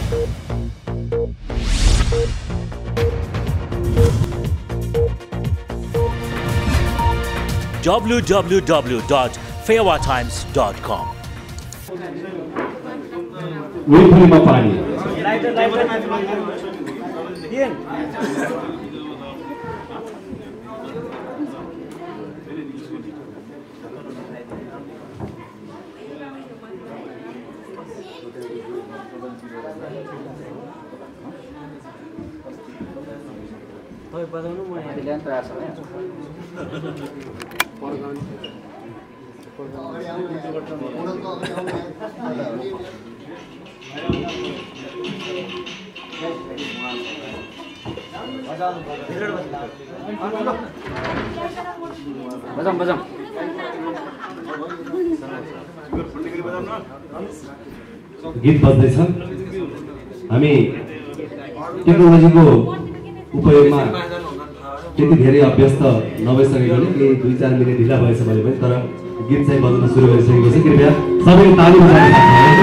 www.fairwatimes.com. विपुलमा पानी गीत बज्दैछ हामी टेक्नोलोजीको उपयोगमा त्यति धेरै अभ्यस्त नभइसकेकोले केही 2-4 मिनेट ढिला भएछ भने पनि तर गीत चाहिँ बज्न सुरु गरिसकेको छ कृपया सबैले ताली बजाउनु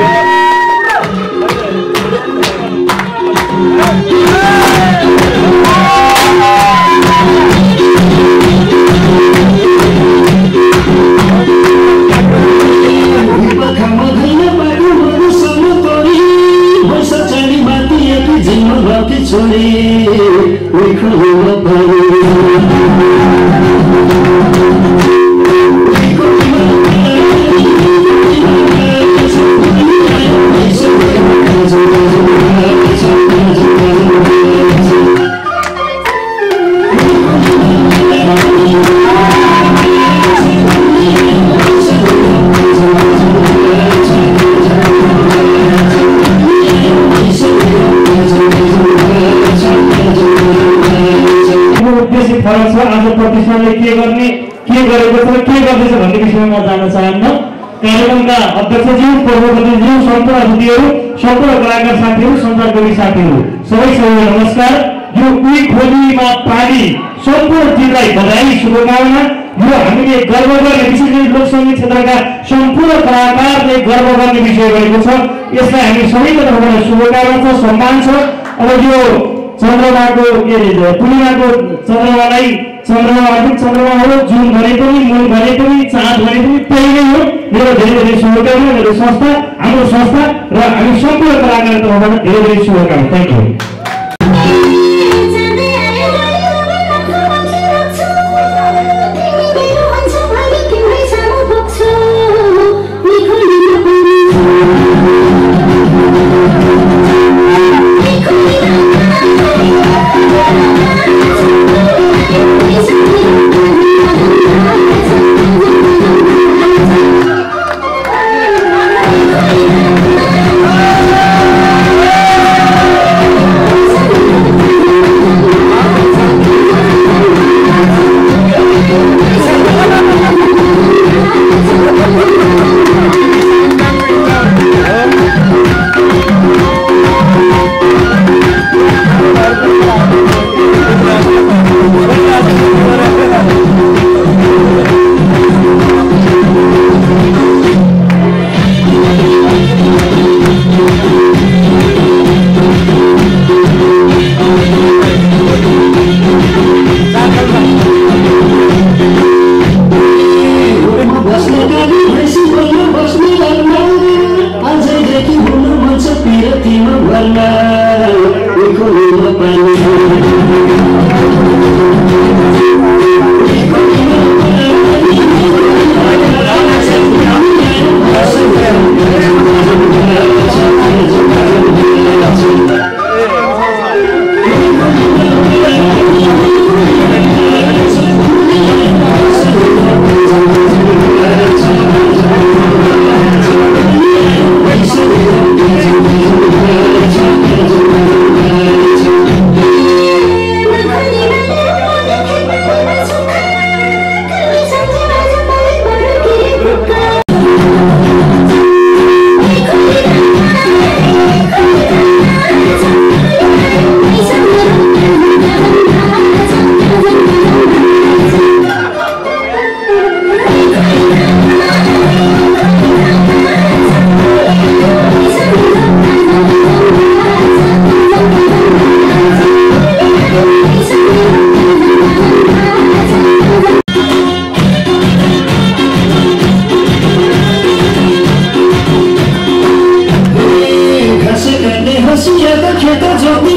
कार्यक्रमका अध्यक्षज्यू प्रमुखज्यू सम्पूर्ण अतिथिहरू सम्पूर्ण कलाकार साथीहरू सञ्चारकर्मी साथीहरू सबैलाई नमस्कार। यो उही खोलीमा पानी सम्पूर्ण टिमलाई बधाई शुभकामना। यो हामीले गर्व गर्ने विशेष गरी लोक सङ्गीत क्षेत्रका सम्पूर्ण कलाकारले गर्व गर्ने विषय रहेको छ। यसलाई हामी सबैको तर्फबाट शुभकामना छ, सम्मान छ। अब यो चन्द्रमाको पूर्णिमाको चन्द्रमालाई चन्द्रमा हो, जुन भने पनि, मूल भने पनि, चाँद भने पनि त्यही नै हो। मेरो धेरै धेरै शुभकामना, मेरो संस्था, हाम्रो संस्था र हामी सम्पूर्ण कलाकार तर्फबाट धेरै धेरै शुभकामना। Thank you.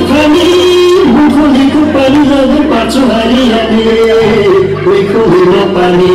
खानी मुखोलीको पानी लगेर पार्छु हारिहाले मुखोलीको पानी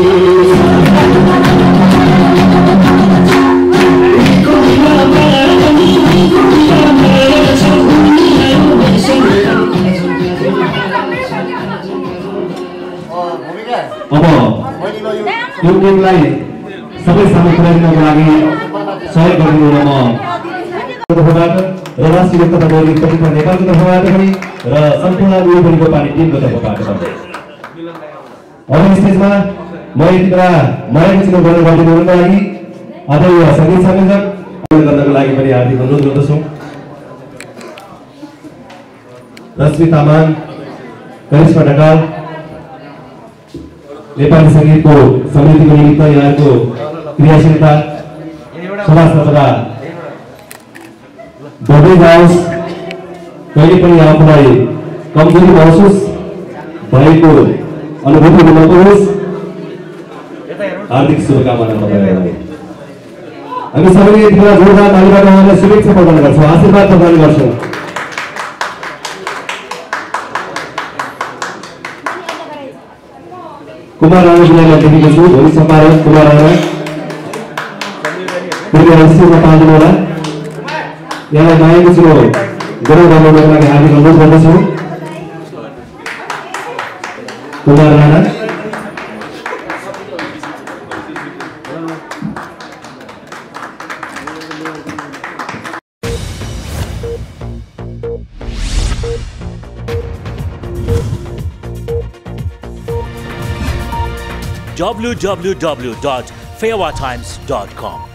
अब यो टिमलाई सबै सामु पुर्याइदिनको लागि सहयोग गरिदिनु म तर्फबाट र राष्ट्रिय एकता दौडी प्रतिभा नेपालको तर्फबाट पनि र सम्पूर्ण उयोपरिको पानी टिमको तर्फबाट पनि अब स्टेजमा म यति बेला मरेको चुनाव गर्न गरिदिनुको लागि आदरणीय सङ्गीत संयोजक गर्नको लागि पनि हार्दिक अनुरोध गर्दछु रश्मि तामाङ करिश्मा ढकाल नेपाली सङ्गीतको समृद्धिको निमित्त यहाँको क्रियाशीलता समाज तथा बढ्दै जाओस् कहिले पनि आफूलाई कमजोरी महसुस भएको अनुभूति नहोस् हार्दिक शुभकामना तपाईँहरूलाई हामी सबैले यति बेला जोरदार तालीबाट उहाँलाई शुभेच्छा प्रदान गर्छौँ आशीर्वाद प्रदान गर्छौँ कुमार राणाजीलाई देखेको छु भोलि सम्पादक कुमार राणा स्टेजमा पाल्नु होला यहाँलाई मायाको चुनाव गरौँ बनाउनको लागि हार्दिक अनुरोध गर्दछु कुमार राणा www.fewatimes.com